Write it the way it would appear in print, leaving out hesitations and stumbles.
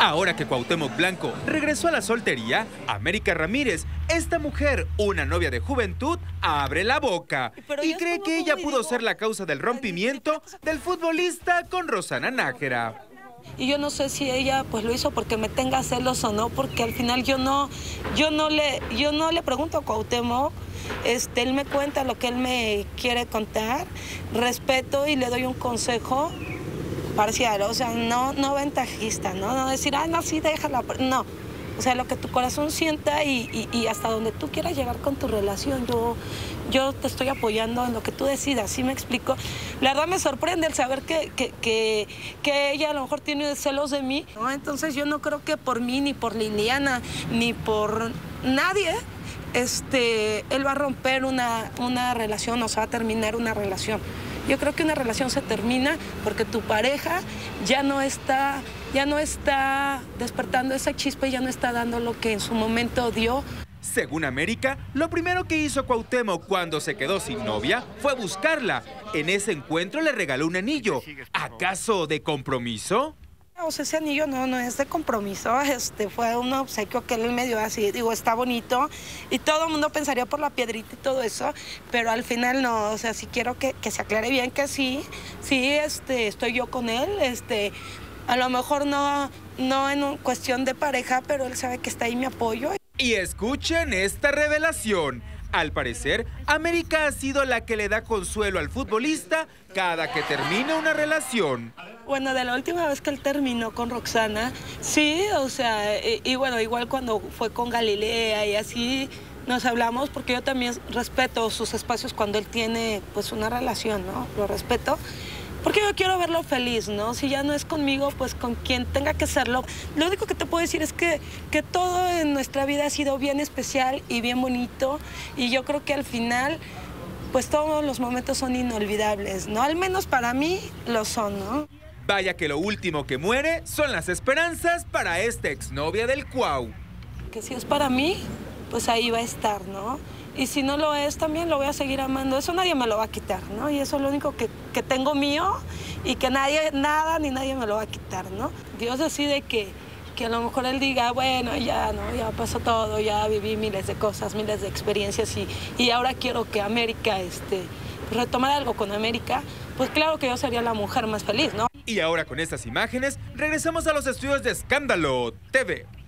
Ahora que Cuauhtémoc Blanco regresó a la soltería, América Ramírez, esta mujer, una novia de juventud, abre la boca y cree que ella pudo ser la causa del rompimiento del futbolista con Rosana Nájera. Y yo no sé si ella pues lo hizo porque me tenga celos o no, porque al final yo no le pregunto a Cuauhtémoc, él me cuenta lo que él me quiere contar, respeto y le doy un consejo parcial, o sea, no ventajista, no decir, no, sí, déjala, no. O sea, lo que tu corazón sienta y hasta donde tú quieras llegar con tu relación. Yo te estoy apoyando en lo que tú decidas, ¿sí me explico? La verdad me sorprende el saber que ella a lo mejor tiene celos de mí, ¿no? Entonces yo no creo que por mí, ni por Liliana, ni por nadie, él va a romper una relación o se va a terminar una relación. Yo creo que una relación se termina porque tu pareja ya no está despertando esa chispa y ya no está dando lo que en su momento dio. Según América, lo primero que hizo Cuauhtémoc cuando se quedó sin novia fue buscarla. En ese encuentro le regaló un anillo. ¿Acaso de compromiso? O sea, ese anillo no es de compromiso, fue un obsequio que él me dio así, digo, está bonito y todo el mundo pensaría por la piedrita y todo eso, pero al final no, o sea, sí quiero que se aclare bien que sí, estoy yo con él, a lo mejor no en cuestión de pareja, pero él sabe que está ahí mi apoyo. Y escuchen esta revelación. Al parecer, América ha sido la que le da consuelo al futbolista cada que termina una relación. Bueno, de la última vez que él terminó con Roxana, sí, o sea, y bueno, igual cuando fue con Galilea y así nos hablamos, porque yo también respeto sus espacios cuando él tiene pues una relación, ¿no? Lo respeto. Porque yo quiero verlo feliz, ¿no? Si ya no es conmigo, pues con quien tenga que serlo. Lo único que te puedo decir es que todo en nuestra vida ha sido bien especial y bien bonito. Y yo creo que al final, pues todos los momentos son inolvidables, ¿no? Al menos para mí lo son, ¿no? Vaya que lo último que muere son las esperanzas para esta exnovia del Cuau. Que si es para mí, pues ahí va a estar, ¿no? Y si no lo es, también lo voy a seguir amando. Eso nadie me lo va a quitar, ¿no? Y eso es lo único que tengo mío y que nadie me lo va a quitar, ¿no? Dios decide que a lo mejor él diga, bueno, ya, ¿no? Ya pasó todo, ya viví miles de cosas, miles de experiencias y ahora quiero que América, retomar algo con América, pues claro que yo sería la mujer más feliz, ¿no? Y ahora con estas imágenes, regresamos a los estudios de Escándalo TV.